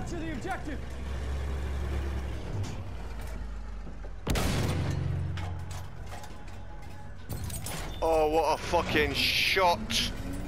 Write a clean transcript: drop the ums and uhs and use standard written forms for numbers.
Capture the objective! Oh, what a fucking shot!